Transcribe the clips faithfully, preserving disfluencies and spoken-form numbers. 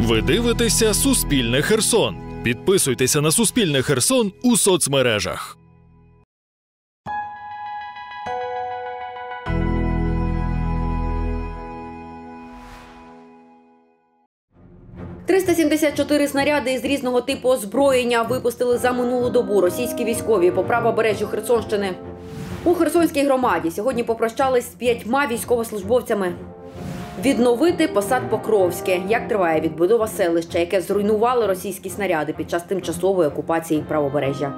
Ви дивитеся «Суспільне Херсон». Підписуйтеся на «Суспільне Херсон» у соцмережах. триста сімдесят чотири снаряди із різного типу озброєння випустили за минулу добу російські військові по правобережжю Херсонщини. У Херсонській громаді сьогодні попрощались з п'ятьма військовослужбовцями. Відновити посад Покровське. Як триває відбудова селища, яке зруйнували російські снаряди під час тимчасової окупації правобережжя.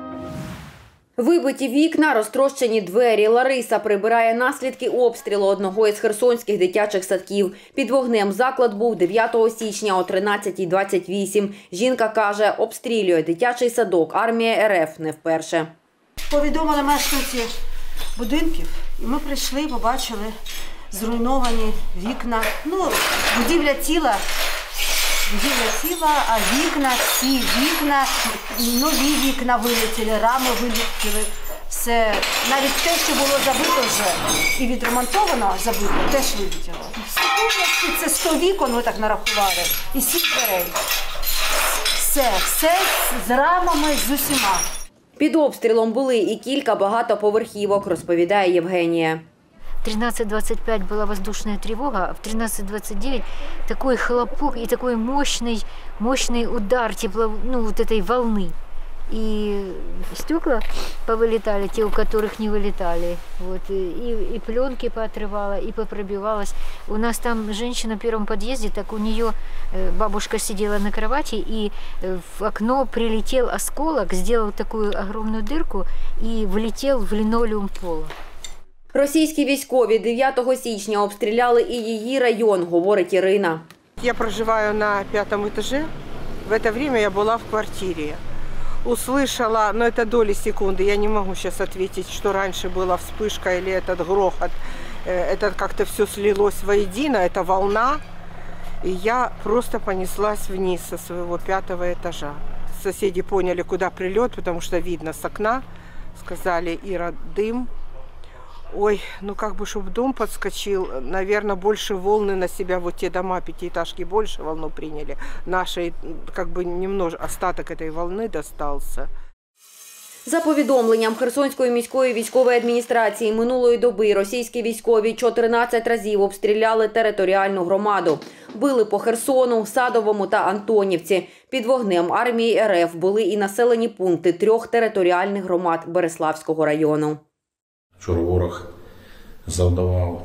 Вибиті вікна, розтрощені двері. Лариса прибирає наслідки обстрілу одного із херсонських дитячих садків. Під вогнем заклад був дев'ятого січня о тринадцятій двадцять вісім. Жінка каже, обстрілює дитячий садок армія РФ не вперше. Повідомили мешканці будинків, і ми прийшли, побачили зруйновані вікна. Ну, будівля ціла, будівля ціла, а вікна, всі вікна, нові вікна вилетіли, рами вилетіли. Все, навіть те, що було забито вже і відремонтовано, забито, теж вилетіло. Це сто вікон, ми так нарахували, і сім дверей. Все, все з рамами, з усіма. Під обстрілом були і кілька багатоповерхівок, розповідає Євгенія. В тринадцать двадцать пять была воздушная тревога, а в тринадцать двадцать девять такой хлопок и такой мощный, мощный удар тепло, ну, вот этой волны. И стекла повылетали, те, у которых не вылетали. Вот, и, и пленки поотрывала, и попробивалась. У нас там женщина в первом подъезде, так у нее бабушка сидела на кровати, и в окно прилетел осколок, сделал такую огромную дырку и влетел в линолеум пола. Російські військові дев'ятого січня обстріляли і її район, говорить Ірина. Я проживаю на пятом этаже. В это время я была в квартире. Услышала, но это доли секунды, я не могу сейчас ответить, что раньше была вспышка или этот грохот. Это как-то все слилось воедино, это волна. И я просто понеслась вниз со своего пятого этажа. Соседи поняли, куда прилет, потому что видно с окна. Сказали, Ира, дым. Ой, ну как бы, чтобы дом подскочил, наверное, больше волны на себя, вот те дома, пятиэтажки, больше волну приняли. Нашей, как бы, немножко, остаток этой волны достался. За повідомленням Херсонської міської військової адміністрації, минулої доби російські військові чотирнадцять разів обстріляли територіальну громаду. Били по Херсону, Садовому та Антонівці. Під вогнем армії РФ були і населені пункти трьох територіальних громад Береславського району. Вчора ворог завдавав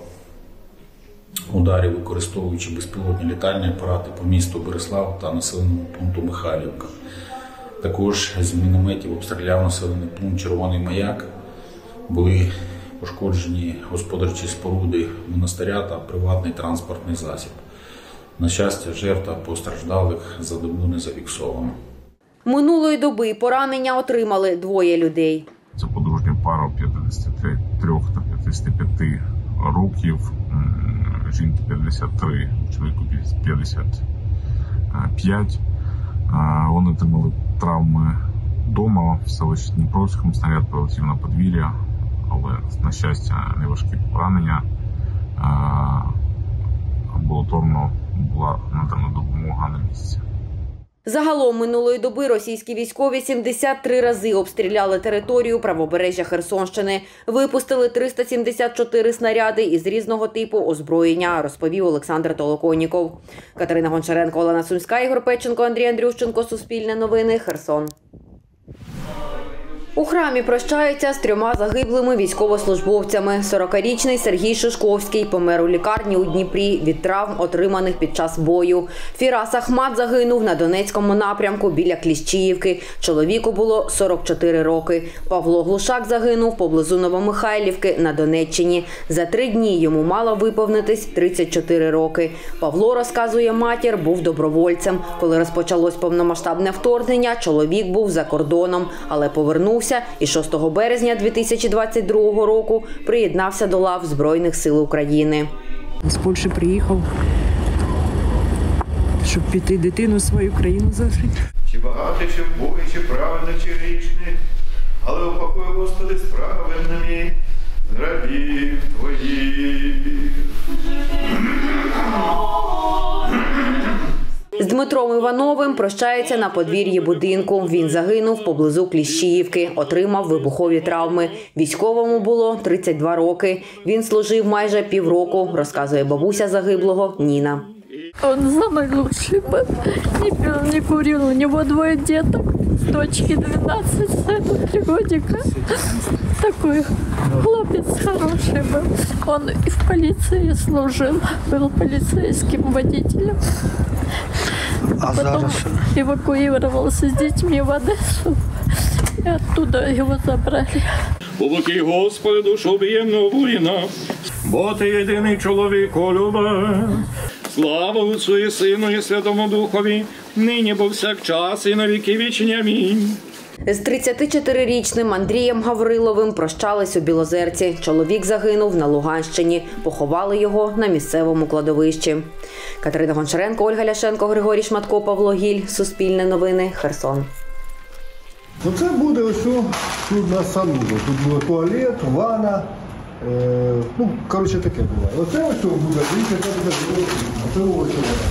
ударів, використовуючи безпілотні літальні апарати по місту Береслав та населеному пункту Михайлівка. Також з мінометів обстріляв населений пункт Червоний Маяк. Були пошкоджені господарчі споруди монастиря та приватний транспортний засіб. На щастя, жертв та постраждалих за добу не зафіксовано. Минулої доби поранення отримали двоє людей. Це подружня пара п'ятдесят три та п'ятдесят п'ять років, жінки п'ятдесят три, чоловіку п'ятдесят п'ять. Вони отримали травми вдома в селищі Дніпровському, снаряд прилетів на подвір'я, але, на щастя, неважкі поранення. Амбулаторно була надана допомога на місці. Загалом минулої доби російські військові сімдесят три рази обстріляли територію правобережжя Херсонщини. Випустили триста сімдесят чотири снаряди із різного типу озброєння, розповів Олександр Толоконніков. Катерина Гончаренко, Олена Сумська, Ігор Печенко, Андрій Андрющенко. Суспільне новини. Херсон. У храмі прощаються з трьома загиблими військовослужбовцями. сорокарічний Сергій Шишковський помер у лікарні у Дніпрі від травм, отриманих під час бою. Фірас Ахмат загинув на Донецькому напрямку біля Кліщіївки. Чоловіку було сорок чотири роки. Павло Глушак загинув поблизу Новомихайлівки на Донеччині. За три дні йому мало виповнитись тридцять чотири роки. Павло, розказує матір, був добровольцем. Коли розпочалось повномасштабне вторгнення, чоловік був за кордоном, але повернувся і шостого березня дві тисячі двадцять другого року приєднався до лав Збройних сил України. З Польщі приїхав, щоб піти дитину свою країну зажити. Чи багатий, чи вбогий, чи праведний, чи грішний, але упокой, Господи, з праведними, з рабів Твоїх. З Дмитром Івановим прощається на подвір'ї будинку. Він загинув поблизу Кліщіївки, отримав вибухові травми. Військовому було тридцять два роки. Він служив майже півроку, розказує бабуся загиблого Ніна. Он самый лучший был. Не пил, не курил. У него двое деток. Дочки двенадцать, сыну три годика. Такой хлопец хороший был. Он и в полиции служил. Был полицейским водителем. А Потом эвакуировался с детьми в Одессу. И оттуда его забрали. Побоки, Господи, душу об'ємного воїна, бо ти єдиний чоловіку любе. Слава Отцу і Сину і Святому Духові, нині повсякчас і на віки вічні. Амінь. З тридцятичотирирічним Андрієм Гавриловим прощались у Білозерці. Чоловік загинув на Луганщині. Поховали його на місцевому кладовищі. Катерина Гончаренко, Ольга Ляшенко, Григорій Шматко, Павло Гіль. Суспільне новини. Херсон. Оце буде ось тут на санузел. Тут буде туалет, ванна. Е, ну, коротше, таке буває. Оце ось буде, дивіться, це буде, оце ось вона.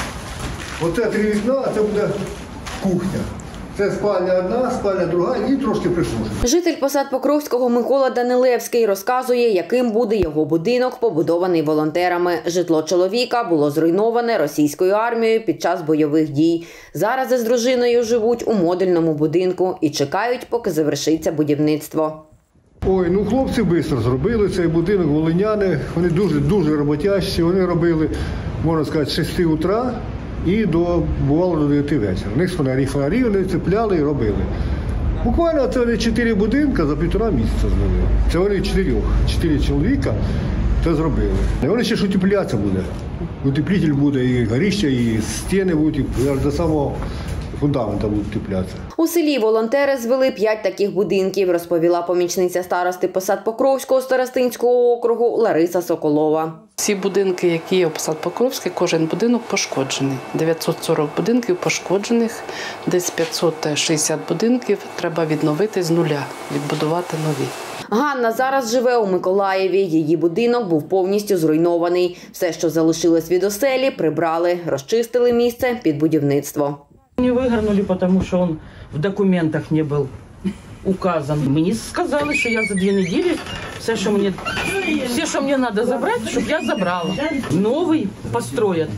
Оце три вікна, а це буде кухня. Це спальня одна, спальня друга і трошки прислужить. Житель Посад Покровського Микола Данилевський розказує, яким буде його будинок, побудований волонтерами. Житло чоловіка було зруйноване російською армією під час бойових дій. Зараз із дружиною живуть у модульному будинку і чекають, поки завершиться будівництво. Ой, ну хлопці швидко зробили цей будинок, волиняни. Вони дуже-дуже роботящі. Вони робили, можна сказати, з шести утра. І до, бувало до дев'яти вечора. У них фонарі, фонарі вони цепляли і робили. Буквально це вони чотири будинки за півтора місяця зробили. Це вони чотирьох, чотири чоловіка це зробили. І вони ще ж утеплятися буде. Утеплитель буде, і горіща, і стіни будуть, і до самого фундамента будуть утеплятися. У селі волонтери звели п'ять таких будинків, розповіла помічниця старости Посад Покровського Старостинського округу Лариса Соколова. Всі будинки, які є у Посад Покровській, кожен будинок пошкоджений. дев'ятсот сорок будинків пошкоджених, десь п'ятсот шістдесят будинків треба відновити з нуля, відбудувати нові. Ганна зараз живе у Миколаєві. Її будинок був повністю зруйнований. Все, що залишилось від оселі, прибрали, розчистили місце під будівництво. Не выгорнули, потому что он в документах не был указан. Мені сказали, що я за дві неділі все, що мені, все, що мені треба забрати, щоб я забрала. Новий построят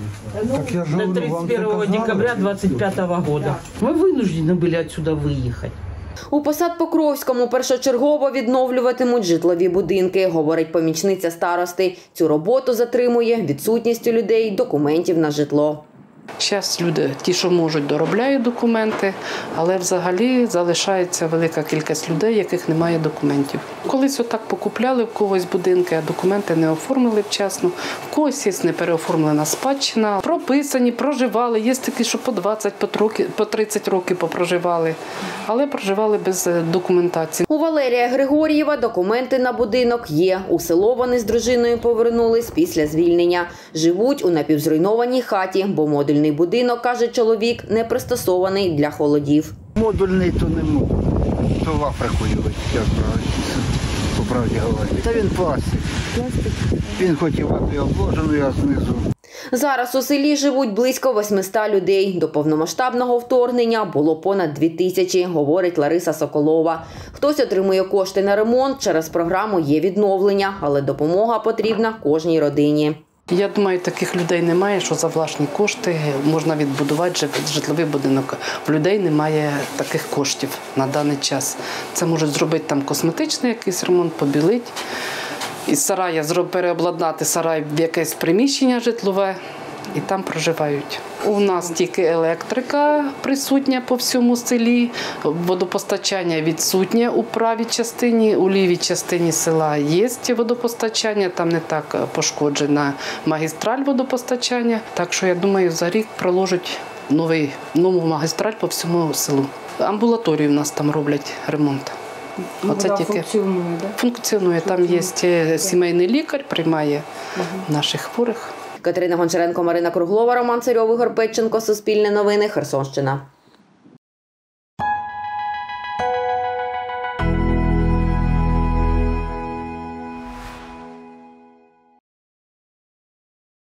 до тридцять первого декабря двадцать пятого года. Ми вынуждены були отсюда виїхати. У Посад Покровському першочергово відновлюватимуть житлові будинки, говорить помічниця старости. Цю роботу затримує відсутність у людей документів на житло. Зараз люди, ті, що можуть, доробляють документи, але взагалі залишається велика кількість людей, яких немає документів. Колись отак покупляли в когось будинки, а документи не оформили вчасно. В когось є не переоформлена спадщина. Прописані, проживали. Є такі, що по двадцять, по тридцять років попроживали, але проживали без документації. У Валерія Григор'єва документи на будинок є. У село вони з дружиною повернулись після звільнення. Живуть у напівзруйнованій хаті, бо модульний будинок, каже чоловік, не пристосований для холодів. Модульний то не можу. То в Африку його, як по правді говорити. Та він пластик. Він хоч і вапі обложений, а знизу. Зараз у селі живуть близько восьмисот людей. До повномасштабного вторгнення було понад дві тисячі, говорить Лариса Соколова. Хтось отримує кошти на ремонт, через програму є відновлення, але допомога потрібна кожній родині. Я думаю, таких людей немає, що за власні кошти можна відбудувати житловий будинок. У людей немає таких коштів на даний час. Це можуть зробити там косметичний якийсь ремонт, побілити. Із сарая переобладнати сарай в якесь приміщення житлове і там проживають. У нас тільки електрика присутня по всьому селі, водопостачання відсутнє у правій частині, у лівій частині села є водопостачання, там не так пошкоджена магістраль водопостачання. Так що, я думаю, за рік проложать новий, нову магістраль по всьому селу. Амбулаторію в нас там роблять ремонт. Оце Вона тільки функціонує, да? Функціонує. Там є сімейний лікар, приймає угу. наших хворих. Катерина Гончаренко, Марина Круглова, Роман Царьов, Ігор Петченко, Суспільне новини, Херсонщина.